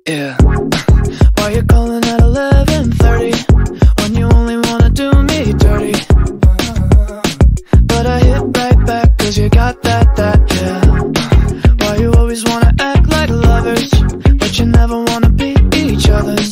Yeah. Why you calling at 11:30 when you only wanna do me dirty? But I hit right back 'cause you got that, yeah. Why you always wanna act like lovers, but you never wanna be each other's?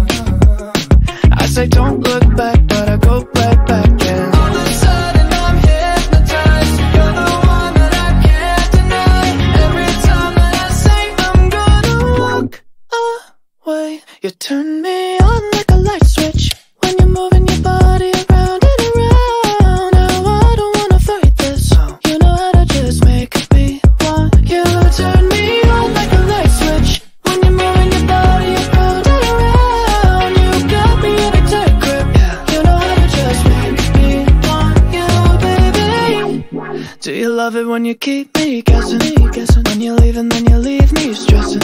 I say don't look back, but I go right back, yeah. All of a sudden I'm hypnotized. You're the one that I can't deny. Every time that I say I'm gonna walk away, you turn me on like a light switch when you're moving your body around and around. Now I don't wanna fight this. You know how to just make me want you. Turn me on like a light switch when you're moving your body around and around. You got me in a tight grip. You know how to just make me want you, baby. Do you love it when you keep me guessing? When you leave and then you leave me stressing.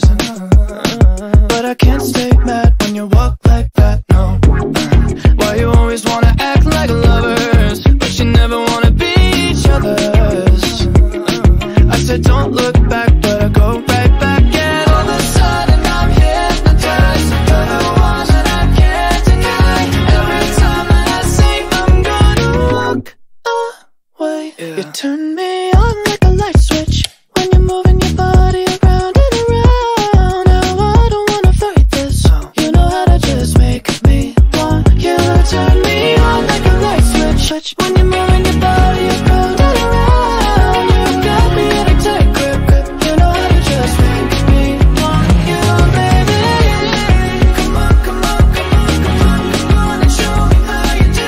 But I can't stay mad when you walk like that, no. Why you always wanna act like lovers, but you never wanna be each other's? I said don't look back, but I go right back, and all of a sudden I'm hypnotized. You're the one that I can't deny. Every time that I say I'm gonna walk away, you turn me on like a light switch when you're moving your body around and around. Now I don't wanna fight this. You know how to just make me want you. Turn me on like a light switch when you're moving your body around and around. You got me in a tight grip. You know how to just make me want you, baby. Come on, come on, come on, come on, come on, and show me how you do.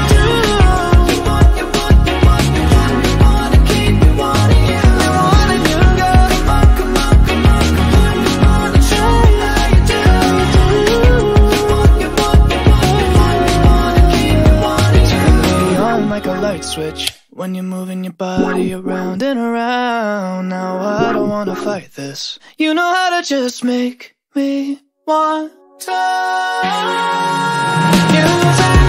You want, you want, you want, you want, you wanna keep me wanting you. You wanna do, girl. Come on, come on, come on, come on, come on, and show me how you do. You want, you want, you want, you want, you wanna keep me wanting you. Turn me on like a light switch when you're moving your body around and around. Now I don't wanna fight this. You know how to just make me want to. You